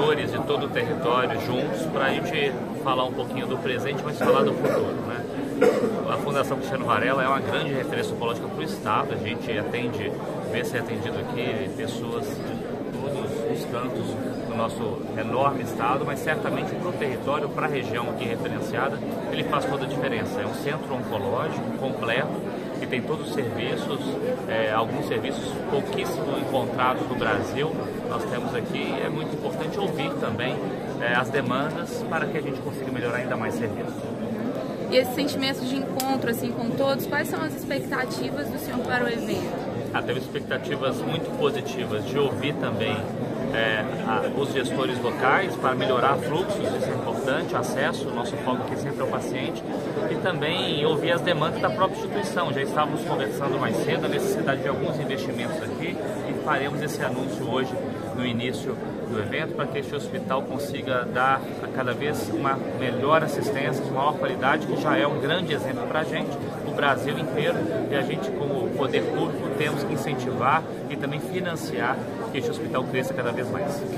gestores de todo o território juntos para a gente falar um pouquinho do presente, mas falar do futuro, né? A Fundação Cristiano Varela é uma grande referência oncológica para o Estado. A gente vê ser atendido aqui pessoas de todos os cantos do nosso enorme Estado, mas certamente para o território, para a região aqui referenciada, ele faz toda a diferença. É um centro oncológico completo, que tem todos os serviços, alguns serviços pouquíssimo encontrados no Brasil. Nós temos aqui, é muito importante ouvir também as demandas para que a gente consiga melhorar ainda mais serviços. E esse sentimento de encontro assim com todos, quais são as expectativas do senhor para o evento? Teve expectativas muito positivas de ouvir também os gestores locais para melhorar fluxos, isso é importante, acesso, o nosso foco aqui sempre é o paciente, e também ouvir as demandas da própria instituição. Já estávamos conversando mais cedo a necessidade de alguns investimentos aqui e faremos esse anúncio hoje no início do evento para que este hospital consiga dar a cada vez uma melhor assistência, de maior qualidade, que já é um grande exemplo para a gente, o Brasil inteiro, e a gente como poder público temos que incentivar e também financiar que este hospital cresça cada vez mais.